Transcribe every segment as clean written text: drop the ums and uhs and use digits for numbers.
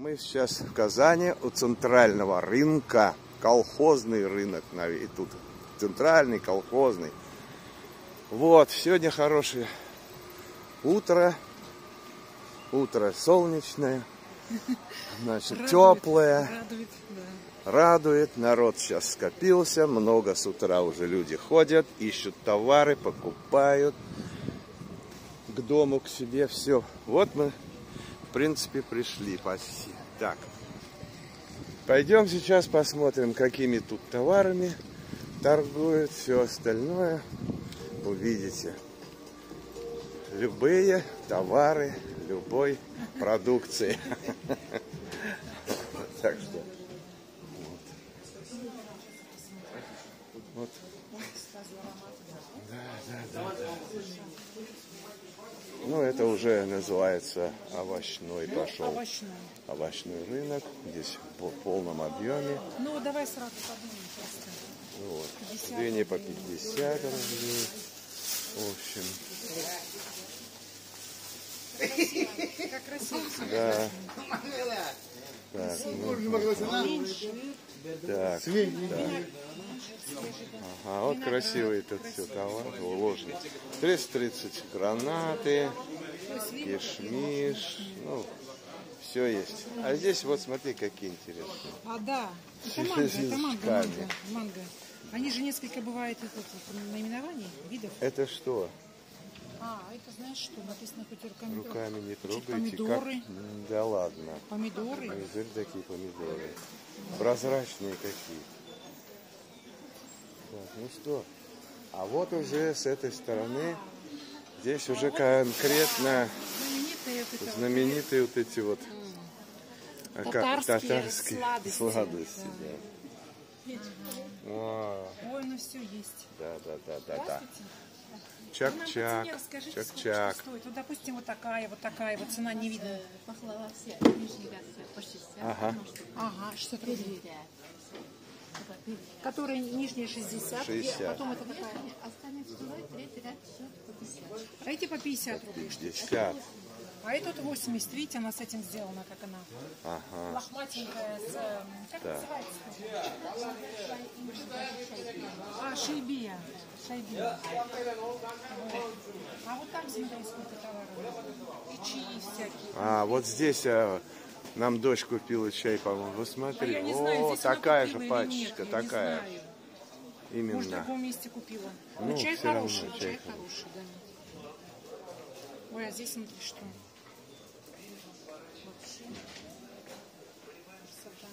Мы сейчас в Казани у центрального рынка. Колхозный рынок. И тут центральный, колхозный. Вот, сегодня хорошее утро. Утро солнечное. Значит, теплое. Радует, да. Радует. Народ сейчас скопился. Много с утра уже люди ходят, ищут товары, покупают. К дому, к себе, все. Вот мы, в принципе, пришли почти. Так. Пойдем сейчас посмотрим, какими тут товарами торгуют. Все остальное увидите. Любые товары, любой продукции. Так что. Вот. Да. Ну, это уже называется овощной пошел. Овощной рынок. Здесь в полном объеме. Ну, давай сразу подумаем просто. Вот. Дыни по 50 рублей. В общем. Как красиво. Да. Так, так. Ага, вот красивый тут все товар уложен. 330 гранаты, кишмиш, ну, все есть. А здесь вот смотри, какие интересные. А, да. Это манго. Они же несколько бывает наименований, видов. Это что? А, это знаешь что? Написано хоть руками не трогайте. Помидоры. Как? Да ладно. Помидоры. Помидоры такие помидоры. Прозрачные какие. Так, ну что? А вот уже с этой стороны здесь уже конкретно знаменитые вот эти вот татарские сладости. Да. Ой, ну все есть. Да. Чак-чак. Чак-чак. Вот, допустим, вот такая вот цена не видна. Ага. Ага, 60 рублей. Которая нижняя 60. 60. Потом это какая? А эти по 50 рублей. 50. А это вот 80. Видите, она с этим сделана, как она. Ага. Лохматенькая с... Как да. называется? А, шейбия. Вот. А вот там, смотри, сколько товаров. И чаи всякие. А, вот здесь нам дочь купила чай, по-моему. Вы смотри, знаю, такая же пачечка, такая. Именно. Может, в другом месте купила. Ну, но чай хороший, равно, чай хороший, да. Ой, а здесь смотри, что. Вообще. Красота.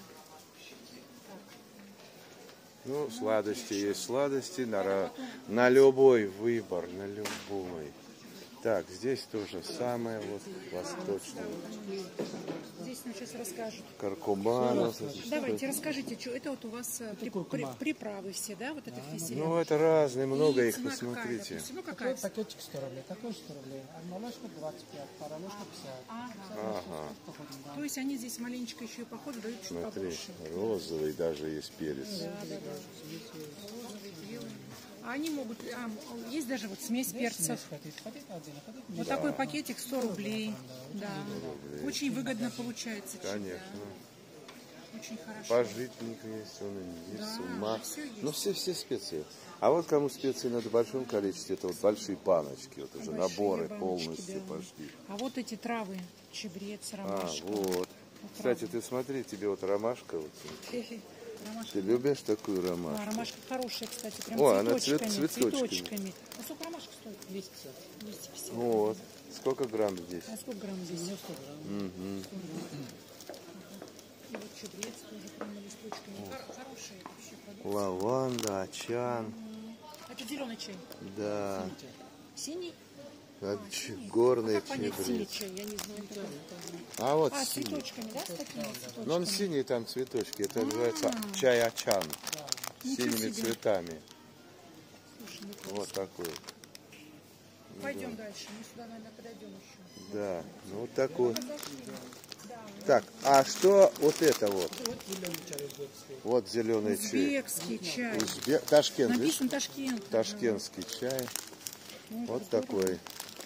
Ну, сладости есть сладости, на любой выбор, на любой. Так, здесь то же самое, вот восточное. Здесь нам сейчас расскажут. Каркуманов. Давайте, расскажите, что это вот у вас приправы все, да, вот это все. Ну, это разные, много их, посмотрите. Ну, какая? Пакетик 100 рублей, такой 100 рублей. Молочка 25, паровочка 50. Ага. То есть они здесь маленечко еще и по ходу дают чуть Смотри, побольше. розовый даже есть перец. Да. Розовый, белый. А они могут, есть даже вот смесь перцев. Вот такой пакетик 100 рублей. Да. Очень выгодно получается. Конечно. Очень хорошо. Пожитник есть, он и есть, Да, ума. все есть. Ну, все специи. А вот кому специи надо в большом количестве, это вот большие паночки, вот уже Большие наборы баночки, полностью да. пошли. А вот эти травы, чебрец, ромашка. Вот. Кстати, ты смотри, тебе вот ромашка. Вот. Ромашка. Ты любишь такую ромашку? Да, ромашка хорошая, кстати, прям О, она цветочками. А сколько ромашка стоит? 250. Вот. Сколько грамм здесь? А сколько грамм здесь? 100 грамм. Угу. И вот чебрец тоже прям листочками. Хороший вообще продукт. Лаванда, ачан. Это зеленый чай. Да. Синий? Горный А как понять синий чебрец. чай? Я не знаю. А вот С синий. цветочками, да? С такими цветочками? Но он синий, там цветочки. Это называется чай ачан. С синими цветами. Слушай, Вот такой. пойдем дальше. Мы сюда, наверное, подойдем еще. Да, ну вот такой. Так, а что вот это вот? Вот зеленый чай. Узбекский чай. Ташкент, видишь? Написан Ташкент. Ташкентский чай. Вот такой.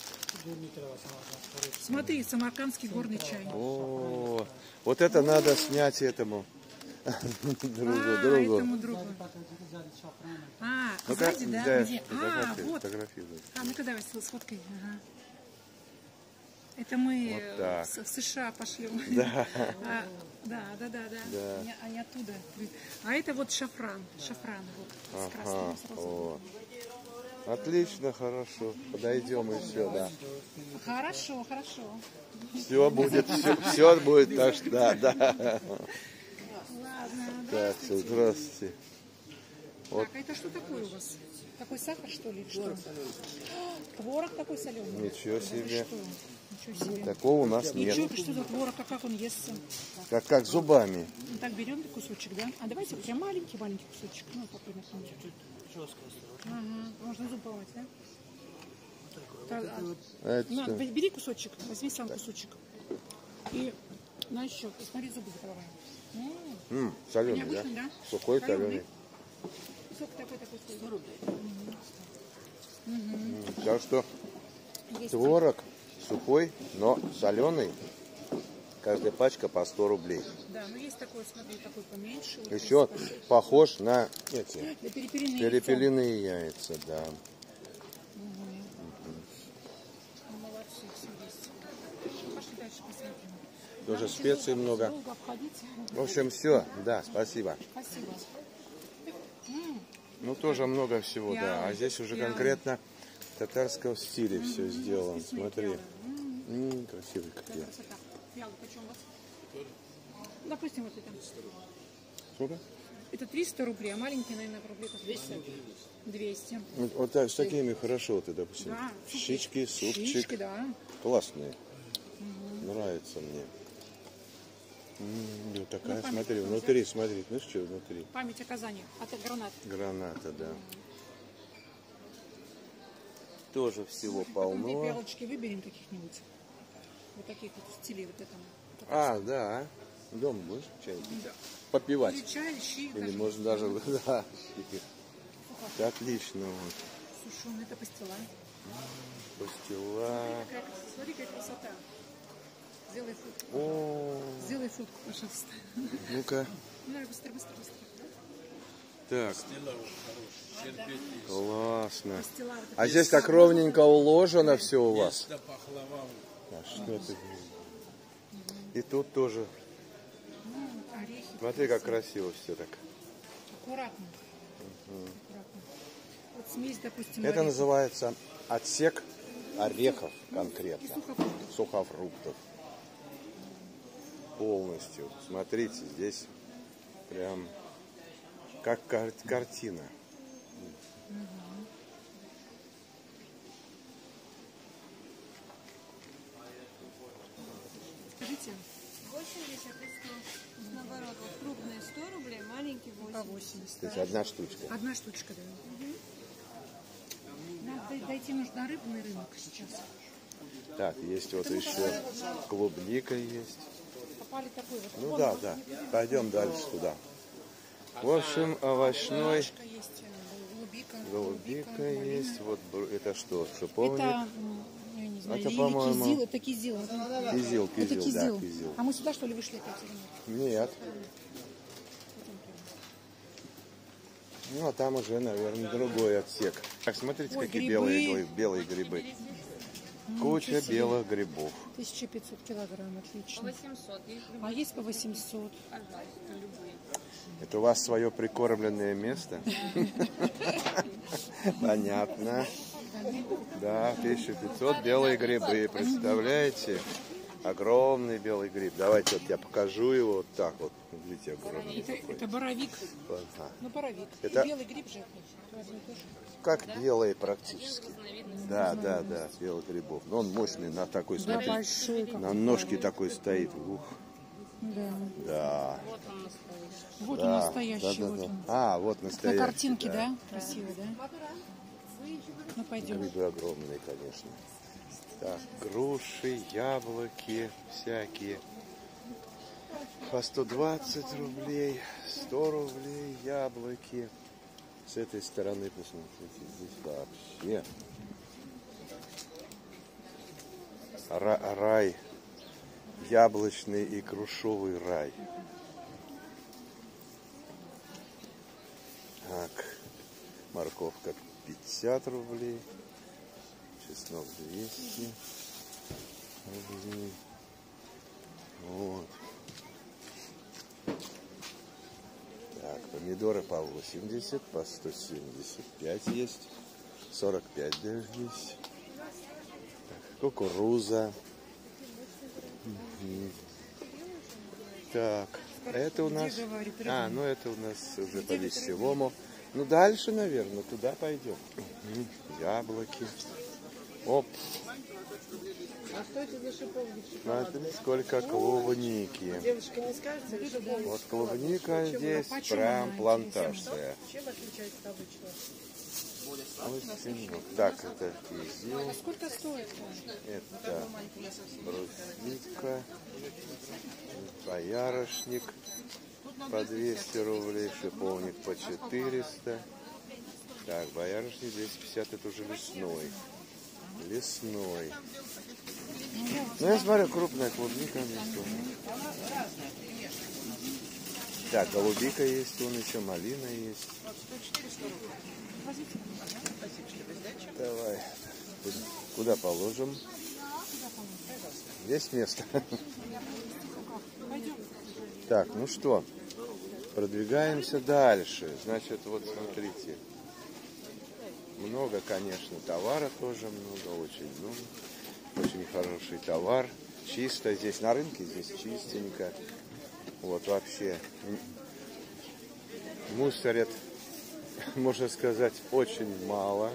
Смотри, самаркандский горный чай. О, вот это надо снять этому другу. Этому другу. Ну-ка, Сзади, да? да, Где? Вот. фотографируй. Ну-ка давай сфоткай. Ага. Это мы Вот так. в США пошлем. Да. Да. Да. Они оттуда. А это вот шафран. Шафран. Вот, с красным, с розовым. Вот. Отлично, хорошо. Подойдем еще, да. Хорошо. Все будет, все будет, так что, да. Ладно. Так, все, здравствуйте. Так, а это что такое у вас? Такой сахар, что ли? Что? Творог такой соленый? Ничего себе. Ничего себе. Такого у нас нет. Ничего, что за творог, а как он естся? Как зубами. Ну, так берем кусочек, да? А давайте прям маленький кусочек. Ну, такой на Ага, можно зуб поломать, да? Это На, что? бери кусочек, возьми сам кусочек. И на еще, посмотри, зубы закрываем. Соленый, да? Необычный, да? Сухой, соленый. Сколько такой 100 рублей. Так что Есть. творог сухой, но соленый. Каждая пачка по 100 рублей. Да, ну есть такой, смотри, такой поменьше. Вот Еще есть. похож на эти Да, перепелиные перепелиные яйца, да. Молодцы, все есть. Пошли дальше посмотрим. Тоже Нам специй тяжело много. долго обходить. В общем, все. Да, спасибо. Спасибо. Ну, тоже много всего, да. А здесь уже Пиалы. конкретно в татарском стиле все сделано. Вкусные Смотри. пиалы. Красивые какие. Красота. Пиалы почем у вас? Допустим, вот это. Сколько? Это 300 рублей, а маленькие, наверное, рублей 200. Вот так, с такими хорошо ты, допустим. Да. Щички, супчик. Щички, да. Классные. Нравится мне. Вот такая, смотри, внутри, смотри. Ну что внутри? Память о Казани. Это гранат. Граната, да. Тоже всего Потом две полно. пиалочки выберем каких-нибудь. Вот таких вот стилей вот этом. А, да. Дома будешь чай пить? Да. Попивать. Или чай, щи. Или даже. можно даже, да. Отлично. Вот. Сушеный, это пастила. Пастила. Смотри, какая красота. Сделай фотку. О, Сделай фотку, пожалуйста. ну-ка. Ну, быстро. Так. Классно. Пастила. Вот А здесь так ровненько уложено все у вас. А что ты? И тут тоже. орехи. Смотри, как красиво все так. Аккуратно. Аккуратно. Вот смесь, допустим, Это орехов. называется отсек орехов И конкретно. сухофруктов. Сухофруктов. Полностью. Смотрите, здесь прям как картина. Скажите, 80 и 100. Наоборот, вот крупные 100 рублей, маленький по 80. 80. То есть одна штучка. Одна штучка, да. Нам дойти нужно рыбный рынок сейчас. Так, есть вот еще клубника есть. Попали такой вот. Ну Вон, да, вот, да. видите? Пойдем дальше туда. В общем, овощной. Картошка есть, голубика. Голубика малина. есть. Вот это что? Шиповник? Это, я не знаю, Это, или по-моему, кизил, это кизил. Кизил, Это да, кизил. кизил. А мы сюда, что ли, вышли опять или нет? Нет. Ну, а там уже, наверное, другой отсек. Так, смотрите, Ой, какие грибы. белые грибы. Куча себе. белых грибов. 1500 килограмм, отлично. 800. А есть по 800. Это у вас свое прикормленное место? Понятно. Да, 1500 белые грибы. Представляете? Огромный белый гриб. Давайте вот я покажу его вот так вот. Видите, огромный такой. Это боровик. Ага. Ну, боровик. Это- И белый гриб же. Одно и то же. Как белые практически. Да, белых грибов. Но он мощный, на такой, Да, смотрите, большой. Как. на ножке такой стоит. Ух, Да. да. Вот Да, он настоящий. да, Вот да. он. А, вот На настоящий. картинке, да? Красиво, да? Ну, пойдем. Грибы огромные, конечно. Так, груши, яблоки всякие. По 120 рублей, 100 рублей яблоки. С этой стороны, посмотрите, здесь вообще. рай. Яблочный и грушевый рай. Так, морковка 50 рублей. Чеснок 200 рублей. Вот. Так, помидоры по 80, по 175 есть. 45 даже есть. Так, кукуруза. Так, это у нас... ну это у нас уже по вещевому. Ну дальше, наверное, туда пойдем. Яблоки. Оп. А что это за шиповник? Смотри, сколько клубники. Девушка, не скажете, или шиповник? Вот клубника здесь прям плантация. Чем отличается обычно? Очень. Так, это кизил. А сколько стоит? Это брусника, боярышник по 200 рублей, шиповник по 400. Так, боярышник 250, это уже лесной. Лесной. Ну, я смотрю, крупная клубника. Так, голубика есть, вон еще малина есть. Давай. Куда положим? Есть место. Так, ну что, продвигаемся дальше. Значит, вот смотрите. Много, конечно, товара тоже много, очень много. Очень хороший товар. Чисто здесь на рынке, здесь чистенько. Вот вообще мусорят, можно сказать, очень мало.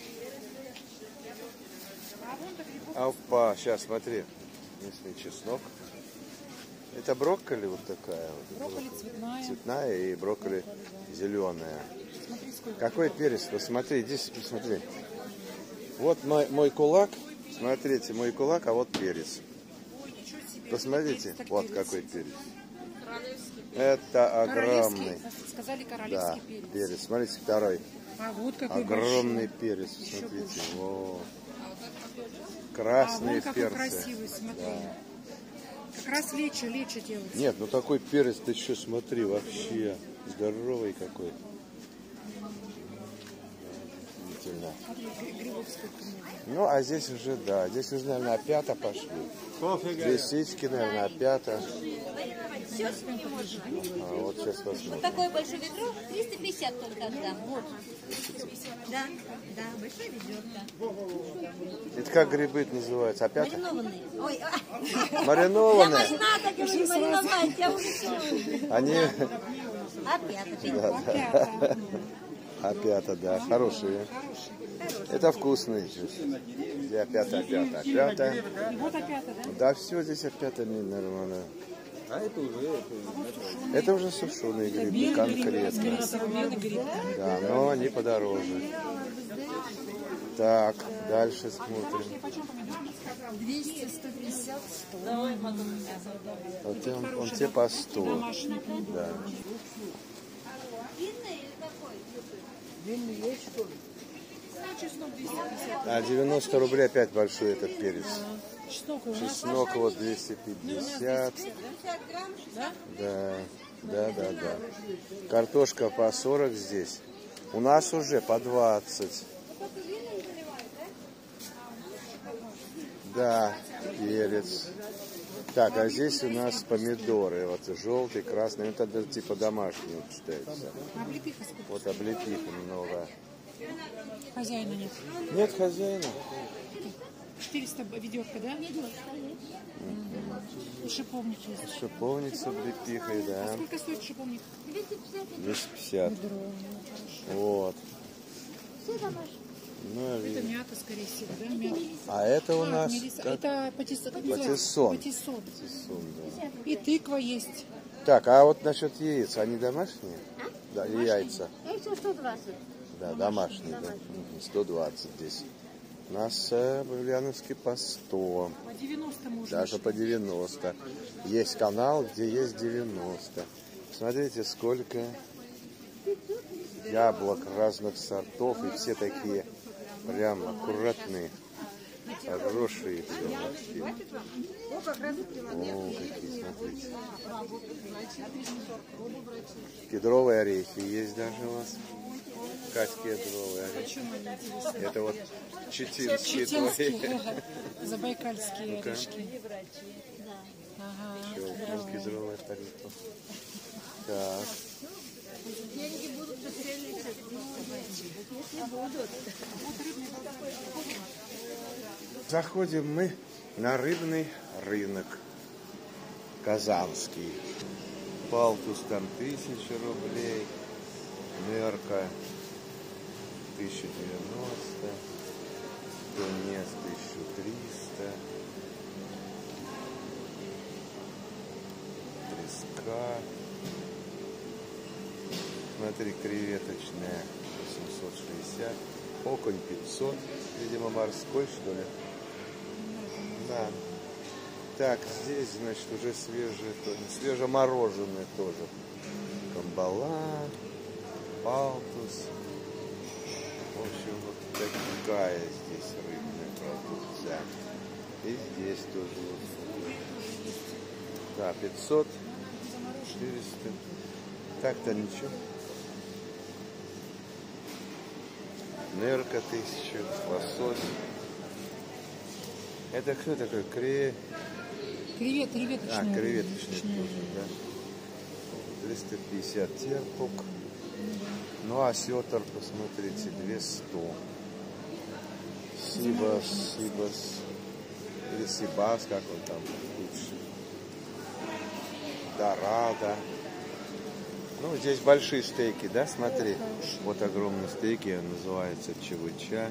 Опа, сейчас смотри, местный чеснок. Это брокколи вот такая. Брокколи цветная. Цветная и брокколи зеленая. Смотри, сколько. Какой перец? Посмотри, здесь посмотри. Вот мой кулак. Смотрите, мой кулак, а вот перец. Посмотрите, вот какой перец. Это огромный. Сказали Да, королевский перец. перец. Смотрите, второй. А вот какой Огромный большой. перец. Еще Смотрите. больше. Вот. А Красные вон какой перцы. красивый, смотри. Да. Как раз лечо делается. Нет, ну такой перец, ты еще смотри, вообще здоровый какой. Удивительно. Смотри, грибов сколько много. Ну, а здесь уже, да, здесь уже, наверное, опята пошли. Здесь сички, наверное, опята. А, вот сейчас посмотрим. Такое большое ведро 350 только отдам. Вот. Да, да, большое ведерко. Это как грибы называются? Опята? Маринованные. Ой, Маринованные? надо говорить, маринованные, я уже все. Они... Опята. Опята, да, хорошие. Это вкусные. Где опята. И вот опята, да? Да, все здесь опята нормально. Это уже сушеные грибы, конкретно. Современный гриб. Да, но они подороже. Так, дальше смотрим. 200, 150, 100. Вот он тебе по 100. Домашний. Да. Длинный или какой? Длинный есть, что ли? Чеснок 250. А 90 рублей опять большой этот перец. Чеснок у нас. Чеснок вот 250. 250 грамм, 60. Да. Картошка по 40 здесь. У нас уже по 20. Да, перец. Так, а здесь у нас помидоры. Вот желтый, красный. Это типа домашний вот считается. Облепиха сколько? Вот облепиха много. Хозяина нет. Нет хозяина. 400 ведерка, да? Шиповник есть. Шиповник с облепихой, да. Сколько стоит шиповник? 250. Вот. Ну, Это мята, скорее всего, да? Мята. а это у нас Мелисса. как Это патиссон. патиссон. Патиссон. патиссон, да. И тыква есть. Так, а вот насчет яиц, они домашние? Да, и яйца. Яйца 120. Да, домашние, да. 120 здесь. У нас в Ульяновске по 100. По 90 можно. Даже по 90. Есть канал, где есть 90. Смотрите, сколько яблок разных сортов. И все такие прям аккуратные. Хорошие все вообще. О, какие, смотрите. Кедровые орехи есть даже у вас. Кать, кедровые орехи. Это вот читинские твои. Забайкальские орешки. Ага. Кедровая тарелка. Так. Деньги будут пострелять, если будут. Заходим мы на рыбный рынок казанский. Палтус там 1000 рублей, нерка 1090, тунец 1300, треска. Смотри, креветочная 860, окунь 500, видимо морской, что ли. Да. Так, здесь, значит, уже свежемороженые тоже. Камбала, палтус. В общем, вот такая здесь рыбная продукция. И здесь тоже вот. Да, 500, 400. Так-то ничего. Нерка 1000, лосось. Это кто такой? Креветочные. А, креветочный тоже, да. 350 терпук. Ну, а сетр, посмотрите, 200. Сибас. Или сибас, как он там лучше. Дорадо. Ну, здесь большие стейки, да, смотри. Вот огромные стейки, называется ЧВЧ.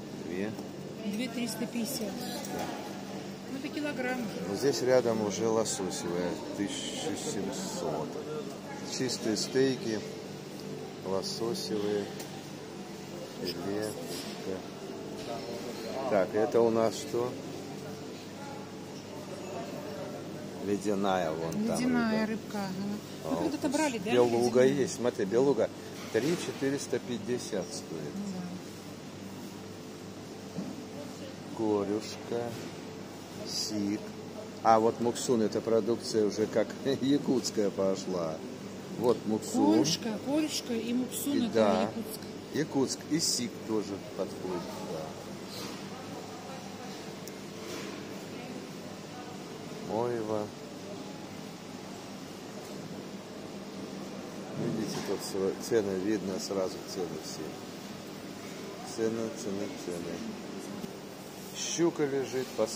2350. Да. Ну, это килограмм. Здесь рядом уже лососевая, 1700. Чистые стейки, лососевые, филе. Так, это у нас что? Ледяная вон там. Ледяная рыбка. Ага. А, Вы когда-то брали, да? белуга ледяную? есть. Смотри, белуга 3450 стоит. Корюшка, сик. А вот муксун, эта продукция уже как якутская пошла. Вот муксун. Корюшка и муксун, И это да. якутск. Якутск. И сик тоже подходит. Да. Мойва. Видите, тут цены видно, сразу цены все. Цены. Щука лежит по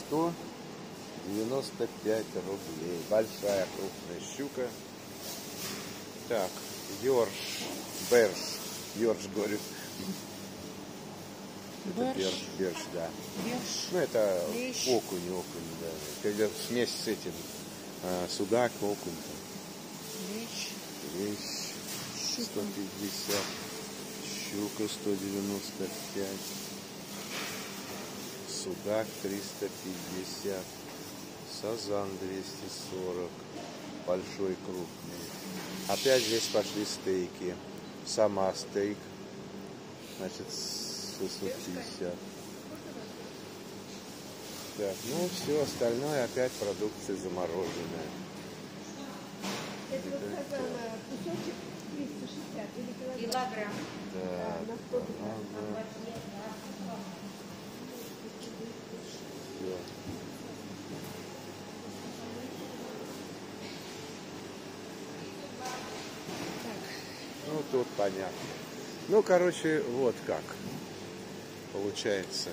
195 рублей. Большая крупная щука. Так, Берж, говорю. Это берж, да. Ну, это Лещ. окунь, да. Когда смесь с этим, судак, окунь. Лещ 150, щука 195, судак 350, сазан 240, большой, крупный. Опять здесь пошли стейки. Сама стейк, значит, 650. Так, ну все остальное опять продукция замороженная. Килограмм. Да, все. Ну, тут понятно. Ну, короче, вот как получается.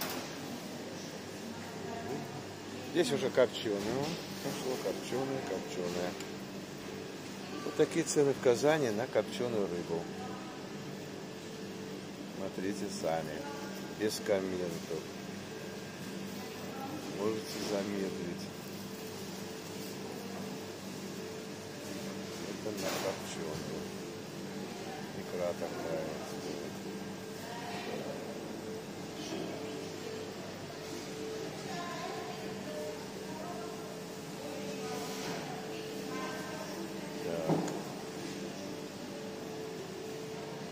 Здесь уже копченое. Пошло копченое. Вот такие цены в Казани на копченую рыбу. Смотрите сами. Без комментов. Можете замедлить. Это на копченую. Икра такая. Так.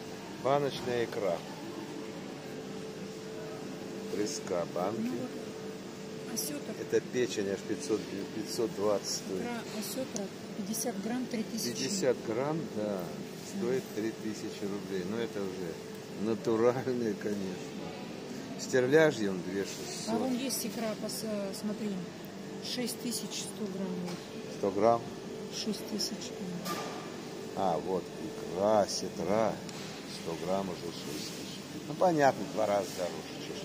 Баночная икра. Треска банки. осетр. Это печень аж 520 стоит. Икра осетра 50 грамм 3000. 50 грамм, да, стоит 3000 рублей. Но это уже натуральные, конечно. Стерляжье он 2600. А вон есть икра, смотри, 6100 грамм. 100 грамм? 6000. А, вот икра, сетра. 100 грамм уже 6000. Ну, понятно, 2 раза дороже. Честно.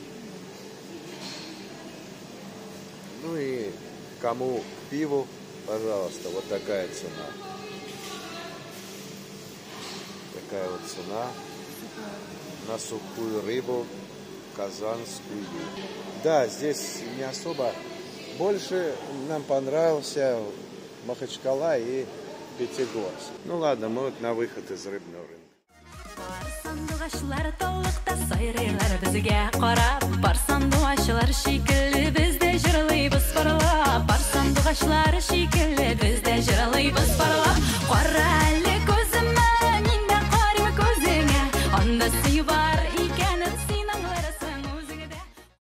Ну и кому к пиву, пожалуйста, вот такая цена. Такая вот цена на сухую рыбу казанскую. Да, здесь не особо. Больше нам понравился Махачкала и Пятигорск. Ну ладно, мы вот на выход из рыбного рынка. Сандугачлар толлыкта сайрыйлар бизге карап, бар сандугачлар шикелле бездә җырлыйбыз парлап, бар сандугачлар шикелле бездә җырлыйбыз парлап. Кара әле күземә, миндә карыйм күзеңә, анда сөйбә